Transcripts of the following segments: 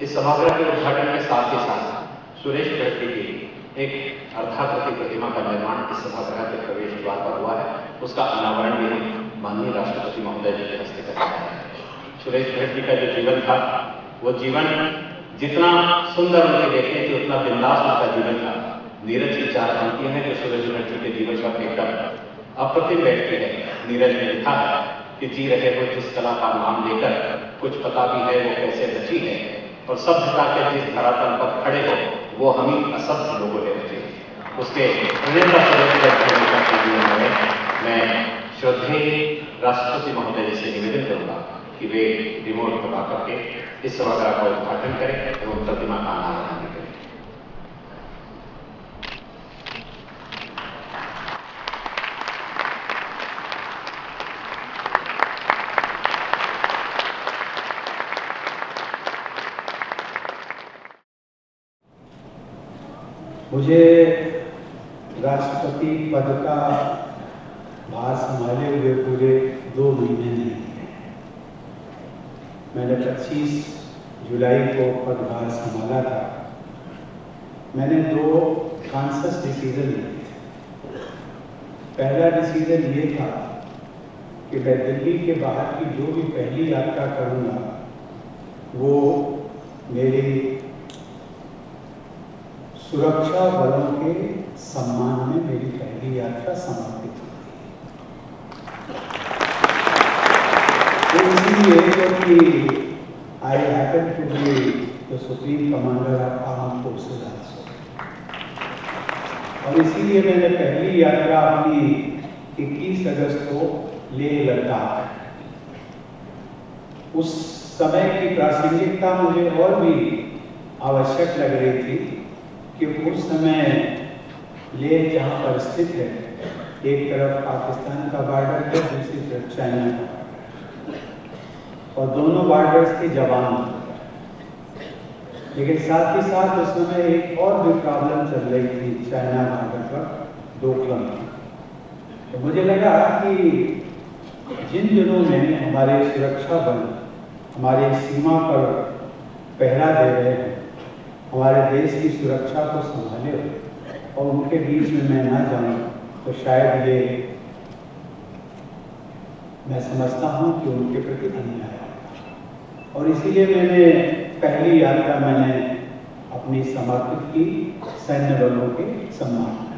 इस सभागृह के उद्घाटन के साथ ही साथ सुरेश भट की एक अर्धाकृति प्रतिमा का निर्माण इस सभागृह के प्रवेश द्वार पर हुआ है। उसका अनावरण भी हम माननीय राष्ट्रपति महोदय जी के हस्ते करते हैं। सुरेश भट जी का जो जीवन था, वो जीवन जितना सुंदर उनके देखने थे उतना बिंदास उनका जीवन था। नीरज की 4 पंक्तियां हैं जो सुरेश भट जी के जीवन का एकदम अप्रतिम व्यक्ति है। नीरज ने लिखा है कि जी रहे हो जिस कला का नाम लेकर, कुछ पता भी है वो कैसे रची है, और सभ्यता के जिस धरातल पर खड़े हो वो हम ही असभ्य लोगों ने रचे। उसके प्रेरणा मैं श्रद्धेय राष्ट्रपति महोदय जी से निवेदन करूंगा कि वे रिमोट दबा करके इस सभागृह का उद्घाटन करें एवं प्रतिमा का अनावरण करें। मुझे राष्ट्रपति पद का भार संभाले हुए पूरे 2 महीने नहीं हुए। मैंने 25 जुलाई को पदभार संभाला था। मैंने 2 कॉन्शियस डिसीजन लिए थे। पहला डिसीजन ये था कि मैं दिल्ली के बाहर की जो भी पहली यात्रा करूँगा वो मेरी सुरक्षा बलों के सम्मान में मेरी पहली यात्रा समर्पित होगी। इसलिए क्योंकि I happen to be the supreme commander of armed forces also, और इसीलिए मैंने पहली यात्रा अपनी 21 अगस्त को लेह लद्दाख। उस समय की प्रासंगिकता मुझे और भी आवश्यक लग रही थी कि उस समय लेह जहाँ पर स्थित है, एक तरफ पाकिस्तान का बॉर्डर है, दूसरी तरफ चाइना का बॉर्डर, और दोनों बॉर्डर्स के जवान। लेकिन साथ ही साथ उस समय एक और भी प्रॉब्लम चल रही थी चाइना बॉर्डर पर, डोकलाम। तो मुझे लगा कि जिन दिनों में हमारे सुरक्षा बल हमारी सीमा पर पहरा दे रहे हैं, हमारे देश की सुरक्षा को संभाले और उनके बीच में मैं ना जाऊं, तो शायद ये मैं समझता हूं कि उनके प्रति अन्याय है। और इसीलिए मैंने पहली यात्रा मैंने अपनी समर्पित की सैन्य बलों के सम्मान में।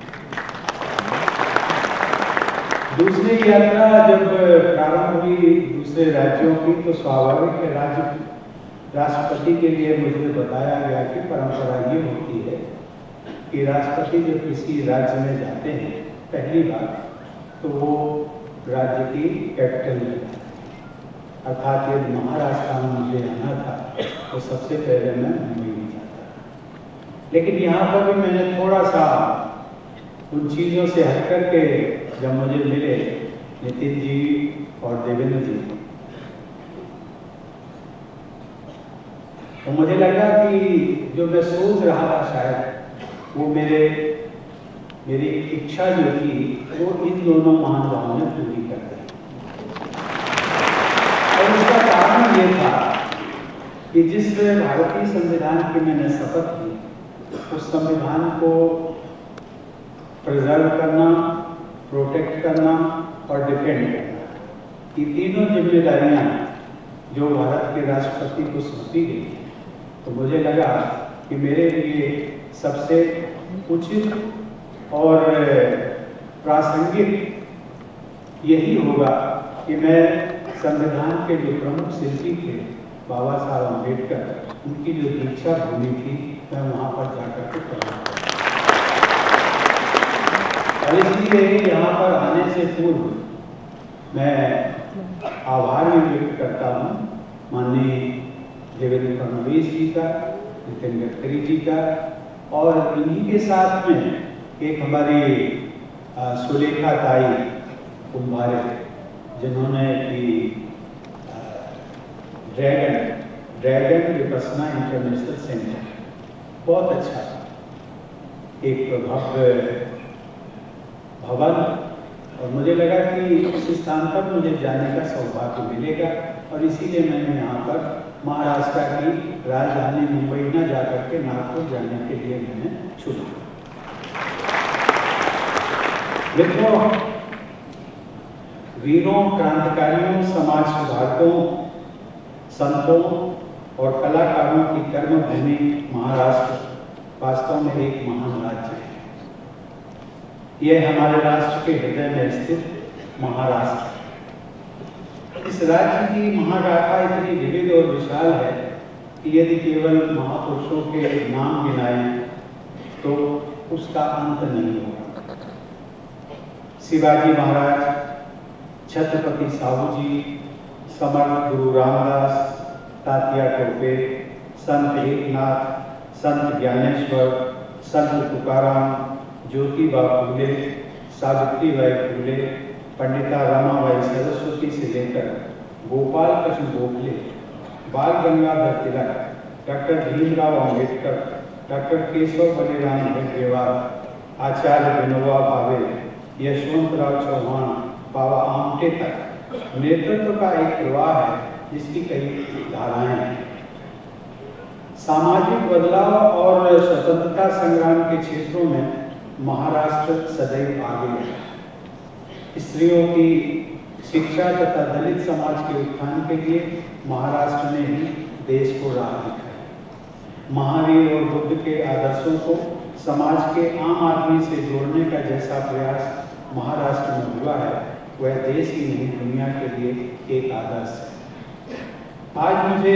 दूसरी यात्रा जब प्रारंभ हुई दूसरे राज्यों की, तो स्वाभाविक है राष्ट्रपति के लिए मुझे बताया गया कि परंपरा ये होती है कि राष्ट्रपति जब किसी राज्य में जाते हैं पहली बार, तो वो राज्य की कैपिटल में जाते हैं। अर्थात यदि महाराष्ट्र में मुझे आना था तो सबसे पहले मैं मुंबई में जाता। लेकिन यहाँ पर भी मैंने थोड़ा सा उन चीज़ों से हट करके, जब मुझे मिले नितिन जी और देवेंद्र जी, तो मुझे लगा कि जो मैं सोच रहा था शायद वो मेरी इच्छा जो थी वो इन दोनों महानुभावों ने पूरी कर दी। और उसका कारण ये था कि जिस भारतीय संविधान की मैंने शपथ ली, उस संविधान को प्रिजर्व करना, प्रोटेक्ट करना और डिफेंड करना, ये तीनों जिम्मेदारियां जो भारत के राष्ट्रपति को सौंपी गई, तो मुझे लगा कि मेरे लिए सबसे उचित और प्रासंगिक यही होगा कि मैं संविधान के जो प्रमुख शिल्पी थे बाबा साहब अम्बेडकर, उनकी जो दीक्षा भूमि थी, मैं वहाँ पर जाकर के प्रणाम करूँ। और इसलिए यहाँ पर आने से पूर्व मैं आभार भी व्यक्त करता हूँ माननीय देवेंद्र फडणवीस जी का, नितिन गडकरी जी का, और इन्हीं के साथ में एक हमारी सुलेखा ताई कुंभारे, जिन्होंने ड्रैगन विपसना इंटरनेशनल सेंटर बहुत अच्छा एक भव्य भवन, और मुझे लगा कि उस स्थान पर मुझे जाने का सौभाग्य मिलेगा, और इसीलिए मैंने यहाँ पर महाराष्ट्र की राजधानी मुंबई न जाकर के नागपुर जाने के लिए मैंने चुना। मित्रों, वीरों, क्रांतिकारियों, समाज सुधारकों, संतों और कलाकारों की कर्मभूमि महाराष्ट्र वास्तव में एक महान राज्य है। यह हमारे राष्ट्र के हृदय में स्थित महाराष्ट्र। इस राज्य की महागाथा इतनी विविध और विशाल है कि यदि केवल महापुरुषों के नाम गिनाएं तो उसका अंत नहीं होगा। शिवाजी महाराज, छत्रपति साहू जी, समर्थ गुरु रामदास, तात्या टोपे, संत एकनाथ, संत ज्ञानेश्वर, संत तुकाराम, ज्योतिबा फूले, सावित्रीबाई फूले, पंडिता रमाबाई सरस्वती से लेकर गोपाल कृष्ण गोखले, बाल गंगाधर तिलक, डॉक्टर भीमराव अम्बेडकर, डॉक्टर केशव बलिराम हेडगेवार, आचार्य विनोबा भावे, यशवंतराव चौहान, बाबा आमटे तक नेतृत्व का एक प्रवाह है जिसकी कई धाराएं हैं। सामाजिक बदलाव और स्वतंत्रता संग्राम के क्षेत्रों में महाराष्ट्र सदैव आगे है। स्त्रियों की शिक्षा तथा दलित समाज के उत्थान के लिए महाराष्ट्र ने ही देश को राह दिखाई। महावीर और बुद्ध के आदर्शों को समाज के आम आदमी से जोड़ने का जैसा प्रयास महाराष्ट्र में हुआ है, वह देश ही नहीं दुनिया के लिए एक आदर्श है। आज मुझे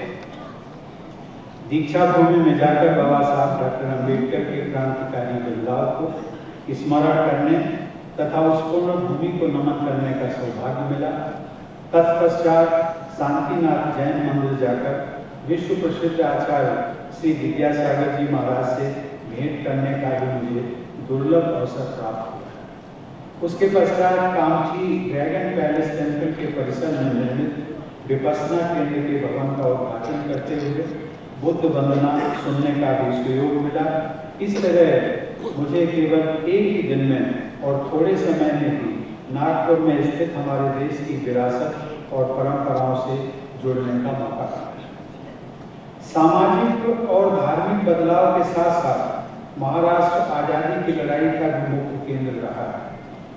दीक्षा भूमि में जाकर बाबा साहब डॉक्टर अम्बेडकर के क्रांतिकारी बदलाव को स्मरण करने तथा उस पूर्ण भूमि को नमन करने का सौभाग्य मिला। तत्पश्चात शांतिनाथ जैन मंदिर जाकर विश्व प्रसिद्ध आचार्य श्री विद्यासागर जी महाराज से भेंट करने का भी मुझे दुर्लभ अवसर प्राप्त हुआ। उसके पश्चात कामठी ड्रैगन पैलेस टेम्पल के परिसर में निर्मित विपश्यना केंद्र के भवन का उद्घाटन करते हुए बुद्ध वंदना सुनने का भी सुयोग मिला। इस तरह मुझे केवल एक ही दिन में और थोड़े समय में ही नागपुर में स्थित हमारे देश की विरासत और परंपराओं से जुड़ने का मौका मिला। सामाजिक और धार्मिक बदलाव के साथ साथ महाराष्ट्र आजादी की लड़ाई का भी मुख्य केंद्र रहा है।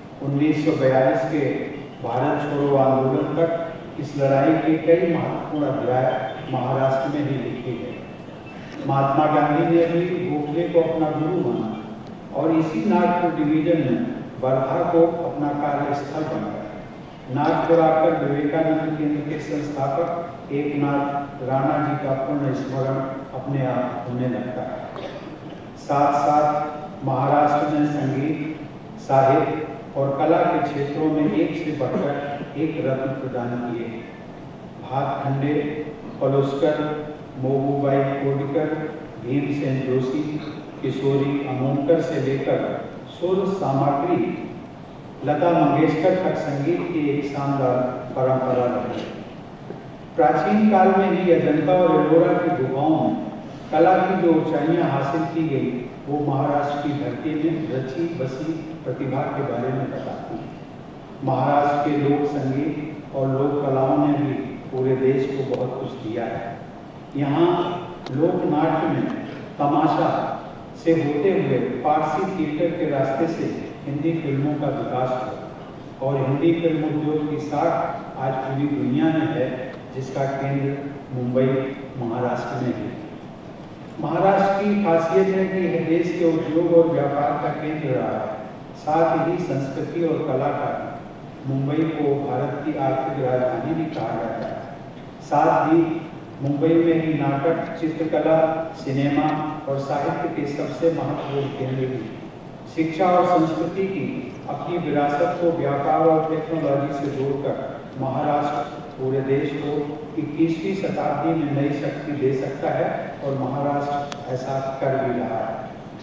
1942 के भारत छोड़ो आंदोलन तक इस लड़ाई के कई महत्वपूर्ण अध्याय महाराष्ट्र में ही लिखे गए। महात्मा गांधी ने भी गोखले को अपना गुरु माना और इसी नागपुर डिवीजन में वर्धा को अपना कार्यस्थल बनाया। नागपुर आकर विवेकानंद केंद्र के संस्थापक एकनाथ राणा जी का पुण्य स्मरण अपने आप होने लगता है। साथ साथ महाराष्ट्र ने संगीत, साहित्य और कला के क्षेत्रों में एक से बढ़कर एक रत्न प्रदान किए। भातखंडे, पलुस्कर, मोहूबाई कोडकर, भीमसेन जोशी, किशोरी अमोनकर से लेकर सुर सामग्री लता मंगेशकर तक संगीत की एक शानदार परंपरा रही। प्राचीन काल में ही अजंता और एलोरा की गुफाओं में कला की जो ऊंचाइयां हासिल की गई वो महाराष्ट्र की धरती में रची बसी प्रतिभा के बारे में बताती है। महाराष्ट्र के लोक संगीत और लोक कलाओं ने भी पूरे देश को बहुत कुछ दिया है। यहाँ लोक नाट्य में तमाशा से होते हुए पारसी थिएटर के रास्ते से हिंदी फिल्मों का विकास हुआ और हिंदी फिल्म उद्योग की साख आज पूरी दुनिया में है, जिसका केंद्र मुंबई महाराष्ट्र में है। महाराष्ट्र की खासियत है कि यह देश के उद्योग और व्यापार का केंद्र रहा है। साथ ही संस्कृति और कला का मुंबई को भारत की आर्थिक राजधानी भी कहा जाता है। साथ ही मुंबई में ही नाटक, चित्रकला, सिनेमा और साहित्य के सबसे महत्वपूर्ण केंद्र भी। शिक्षा और संस्कृति की अपनी विरासत को व्यापार और टेक्नोलॉजी से जोड़कर महाराष्ट्र पूरे देश को 21वीं शताब्दी में नई शक्ति दे सकता है और महाराष्ट्र ऐसा कर भी रहा है।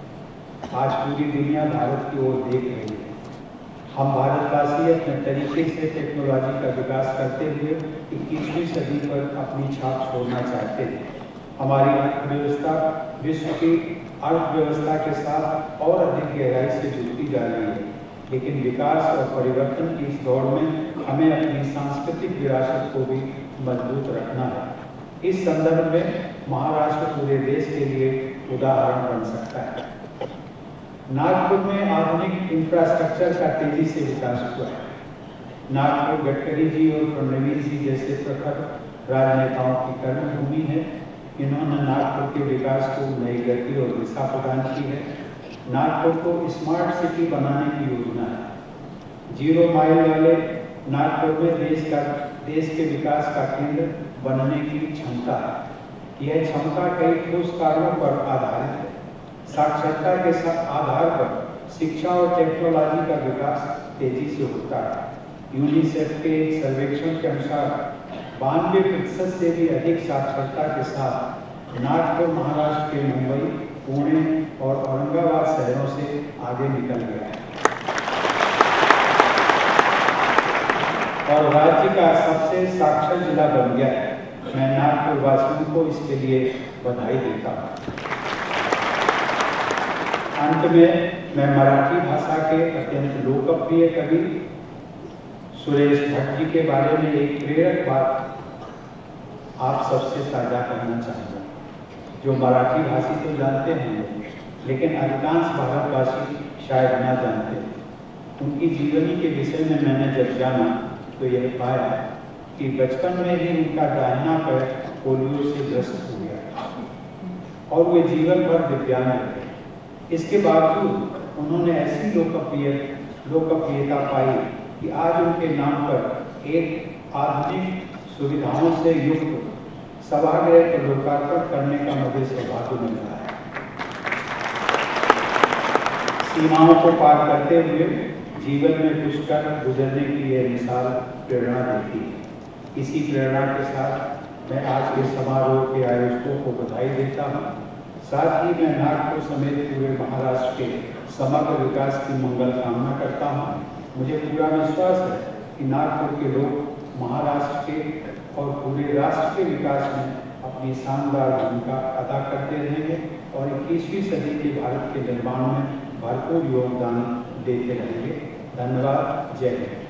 आज पूरी दुनिया भारत की ओर देख रही है। हम भारतवासी अपने तरीके से टेक्नोलॉजी का विकास करते हुए 21वीं सदी पर अपनी छाप छोड़ना चाहते हैं। हमारी अर्थव्यवस्था विश्व की अर्थव्यवस्था के साथ और अधिक गहराई से जुड़ती जा रही है, लेकिन विकास और परिवर्तन की इस दौड़ में हमें अपनी सांस्कृतिक विरासत को भी मजबूत रखना है। इस संदर्भ में महाराष्ट्र पूरे देश के लिए उदाहरण बन सकता है। नागपुर में आधुनिक इंफ्रास्ट्रक्चर का तेजी से विकास हुआ है। नागपुर गडकरी जी और फडणवीस जी जैसे प्रखर राजनेताओं की कर्मभूमि है। इन्होंने नागपुर के विकास को नई गति और दिशा प्रदान की है। नागपुर को स्मार्ट सिटी बनाने की योजना है। 0 माइल वाले नागपुर में देश के विकास का केंद्र बनने की क्षमता है। यह क्षमता कई ठोस कारणों पर आधारित है। साक्षरता के आधार पर शिक्षा और टेक्नोलॉजी का विकास तेजी से होता है। यूनिसेफ के एक सर्वेक्षण के अनुसार 92% से भी अधिक साक्षरता के साथ नागपुर महाराष्ट्र के मुंबई, पुणे और औरंगाबाद शहरों से आगे निकल गया है और राज्य का सबसे साक्षर जिला बन गया है। मैं नागपुर वासियों को इसके लिए बधाई देता हूँ। अंत में मैं मराठी भाषा के अत्यंत लोकप्रिय कवि सुरेश भट जी के बारे में एक प्रेरक बात आप सबसे साझा करना चाहूँगा। जो मराठी भाषी तो जानते हैं, लेकिन अधिकांश भारतवासी शायद न जानते हैं। उनकी जीवनी के विषय में मैंने जब जाना तो यह पाया कि बचपन में ही उनका दाहिना पैर पोलियो से ग्रस्त हो गया और वे जीवन भर दिव्यांग रहे। इसके बावजूद उन्होंने ऐसी लोकप्रियता पाई कि आज उनके नाम पर एक आधुनिक सुविधाओं से युक्त सभागृह का लोकार्पण करने का मुझे सौभाग्य मिल रहा है। सीमाओं को पार करते हुए जीवन में कुछ कर गुजरने की यह मिसाल प्रेरणा देती है। इसी प्रेरणा के साथ मैं आज के समारोह के आयोजकों को बधाई देता हूँ। साथ ही मैं नागपुर समेत पूरे महाराष्ट्र के समग्र विकास की मंगल कामना करता हूँ। मुझे पूरा विश्वास है कि नागपुर के लोग महाराष्ट्र के और पूरे राष्ट्र के विकास में अपनी शानदार भूमिका अदा करते रहेंगे और 21वीं सदी के भारत के निर्माण में भरपूर योगदान देते रहेंगे। धन्यवाद। जय हिंद।